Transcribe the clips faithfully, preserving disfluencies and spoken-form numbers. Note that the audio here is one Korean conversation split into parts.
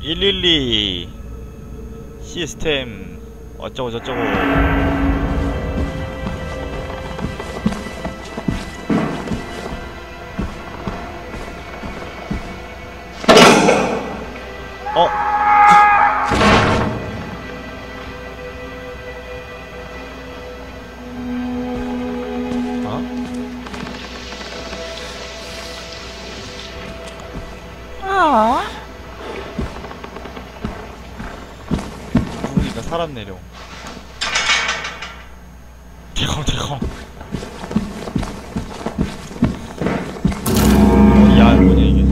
일일이 시스템 어쩌고 저쩌고. 어? 아? 누우니까 사람 내려. 대강 대강. 어, 야 뭐냐 이게.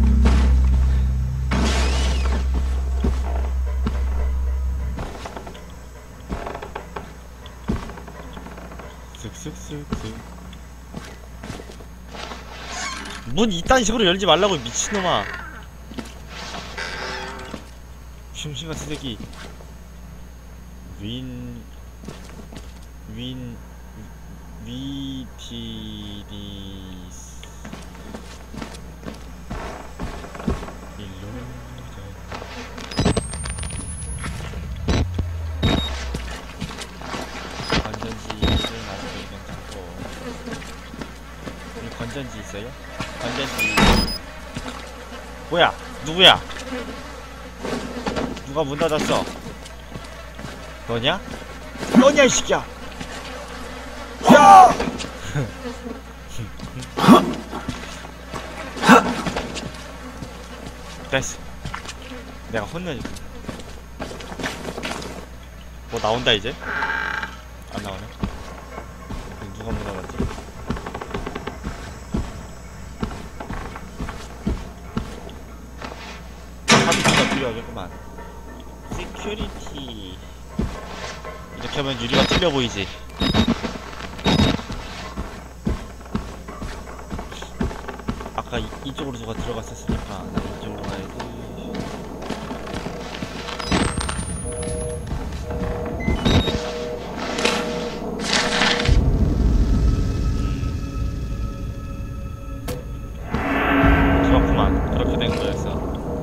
쓱쓱쓱쓱. 문 이딴 식으로 열지 말라고 미친놈아. 중심 같은 새끼. 윈... 윈... 위티리스... 일루전... 건전지를 놔두고 괜찮고. 여기 건전지 있어요? 건전지... 뭐야? 누구야? 누가 문 닫았어? 너냐? 너냐 이 새끼야! 야! 됐어. 내가 혼내줄게. 뭐 나온다 이제? 안 나오네. 누가 문 닫았지? 카드키가 필요하겠구만. 시큐리티. 이렇게 하면 유리가 틀려 보이지. 아까 이, 이쪽으로 누가 들어갔었으니까 나 이쪽으로 가야지. 음. 그렇구만. 그렇게 된 거였어.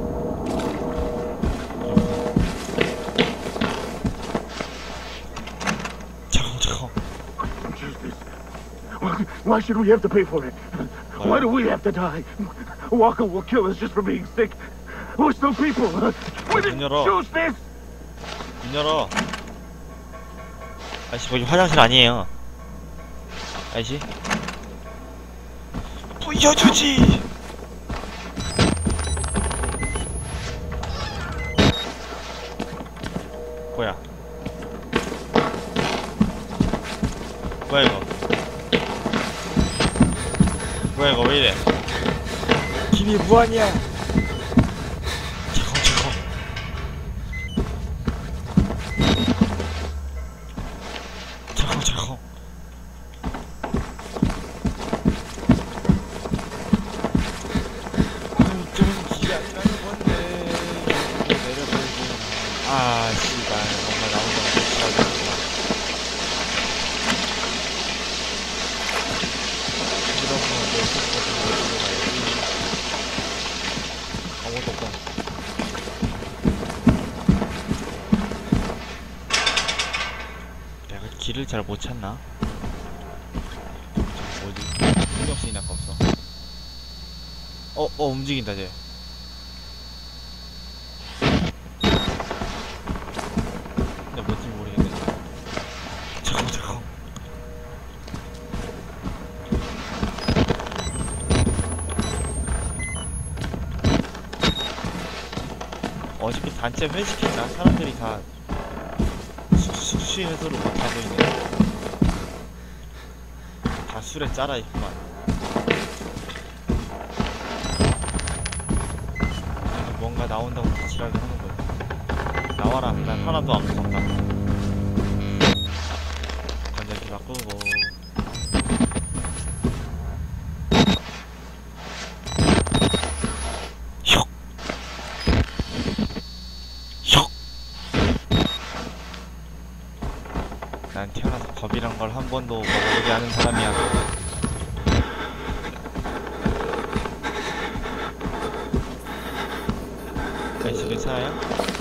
Why should we have to pay for it? Why do we have to die? Walker will kill us just for being sick. We're still people. We didn't choose this. 문 열어. 아저씨 거기 화장실 아니에요. 아저씨 부셔주지. 뭐야? 뭐야 이거? 뭐야 이거 왜이래? 길이 무한이야. 잠깐 잠깐. 잠깐 잠깐. 이쪽은 길이 아니라는 건데 내려버리고. 아 씨발 뭔가 나온다고 못하겠다. 아무것도 없다. 내가 길을 잘 못 찾나? 어디? 신경 쓰이나 없어. 어, 어, 움직인다, 쟤. 근데 뭔지 모르겠네. 잠깐, 잠깐. 어저께 단체 회식했나? 사람들이 다 숙취 해소를 못하고 있네. 다 술에 짜라 있구만. 뭔가 나온다고 지랄을 하는 거야. 나와라. 난 하나도 안 무섭다. 건전지 바꾸고. 혁! 혁! 난 태어나서 겁이란 걸 한 번도 먹어보지 않은 사람이야. 날씨 괜찮아요?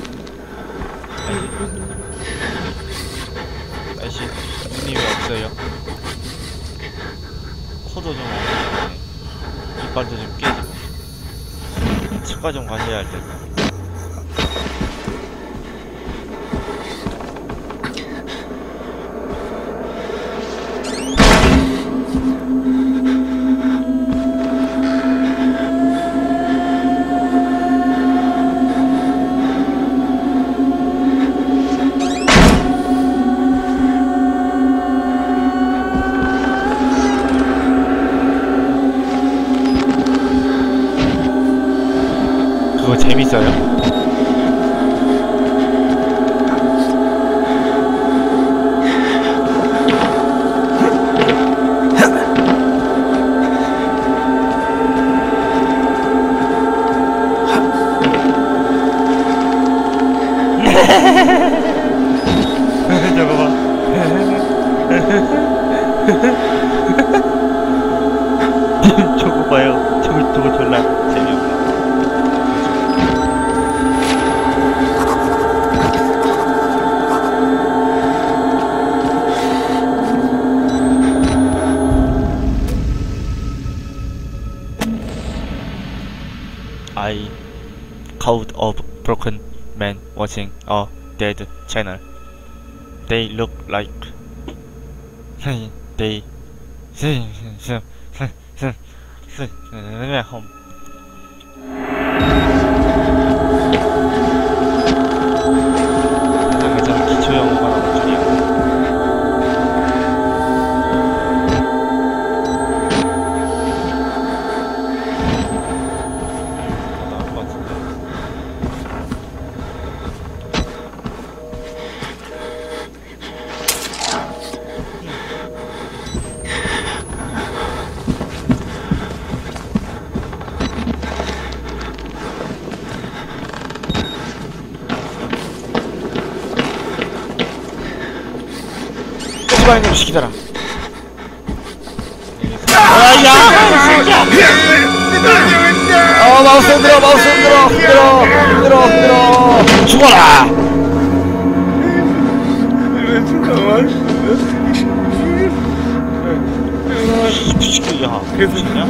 날씨 눈이 왜 없어요? 코도 좀 엉망이네. 이빨도 좀 깨지고. 치과 좀 가셔야 할 텐데. 그거 재밌어요? 저거 봐. 저거 봐요. 저거 저거 졸라 재미없네. I caught of broken men watching a dead channel. They look like they home. 가장 기초 영어가 나올 줄이야. 나올 것 같은데. 좀 시키더라. 아야! 어 마우스 흔들어, 마우스 흔들어, 흔들어, 흔들어, 흔들어. 죽어라. 이 부시키, 야, 미쳤냐?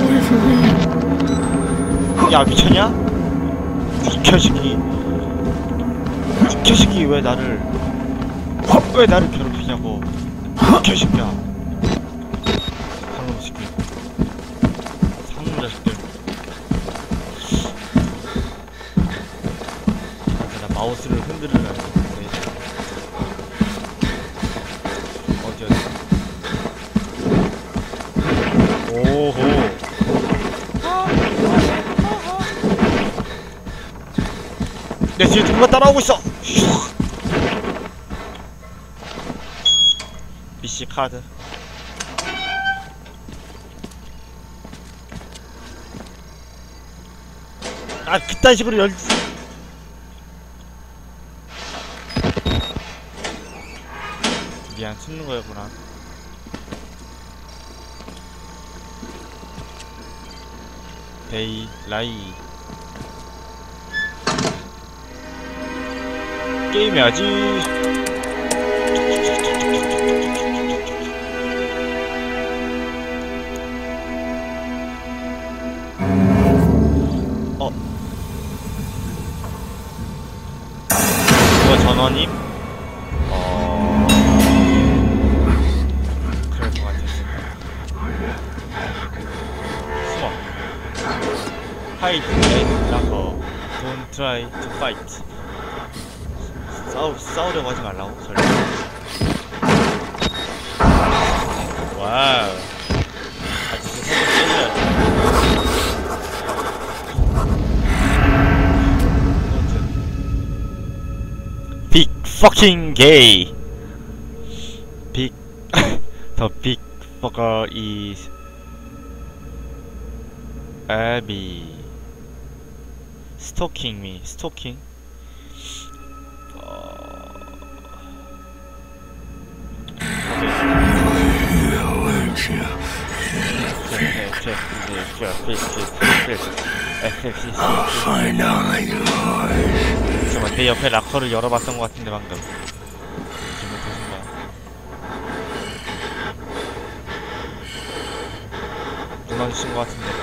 야 미쳤냐? 이 개새끼, 이 개새끼 왜 나를 왜 나를 괴롭히냐고. 개새끼야. 상놈 새끼. 상놈 자식들. 나 마우스를 흔들으라. 어디 어디. 오호. 내 뒤에 누가 따라오고 있어. 피씨 카드. 아 그딴 식으로 열. 미안, 숨는 거였구나. 데이 라이 게임해야지. 전원님? 어... 그럴 것 같았습니다. 숨어. Hide and 락커. Don't try to fight. 싸우, 싸우려고 하지 말라고? 설마. 와우. 아, 진짜 서로 때려야지. Big fucking gay. Big. The big fucker is Abby. Stalking me. Stalking. I'll find out yours. 내 옆에 락커를 열어봤던 것 같은데 방금 지금 무슨가 무너지신 것 같은데.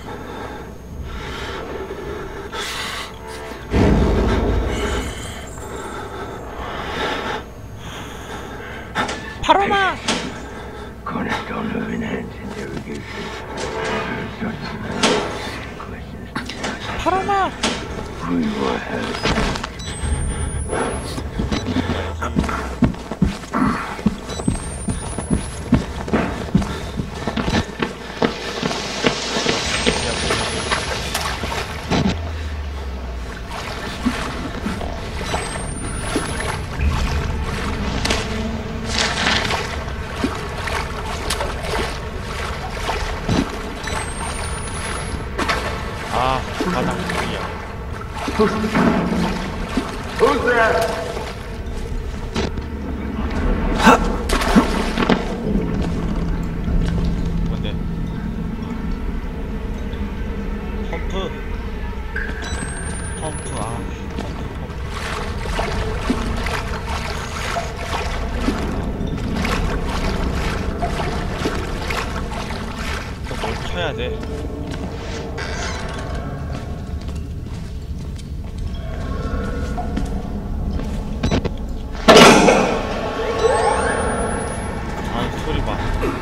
파로마! Cornerstone of enhanced interrogation. Questions. 파로마! We will have. 아, 바닥 무기야. Who's there? 뭔데? 펌프. 펌프. 아, 펌프, 펌프. 또 뭘 켜야 돼? 소리 봐.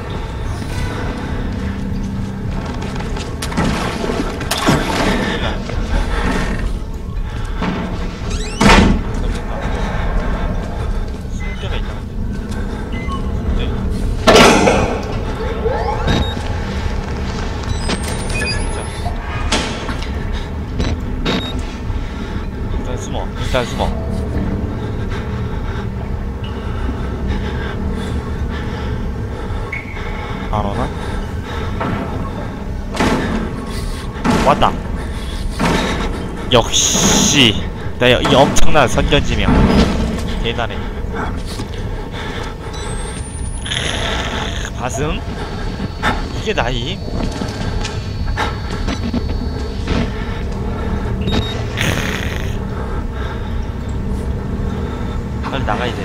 숨대가 있나 근데. 숨대. 진짜. 일단 숨어. 일단 숨어. 안 오나? 왔다. 역시 나 이 엄청난 선견지명 대단해. 바슴? 이게 나임? 빨리 나가 이제.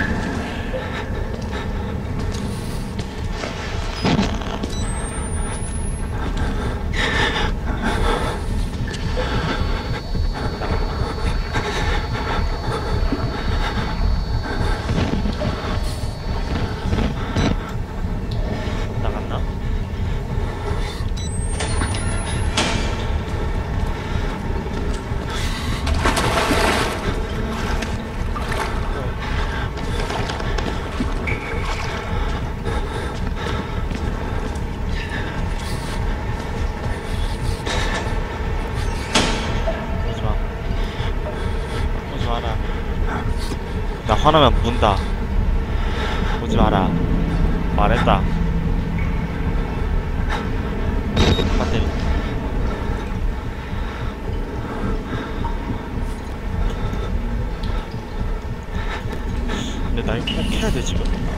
나 화나면 문다. 오지 마라. 말했다. 배터리. 근데 나 이거 꼭 해야 돼 지금.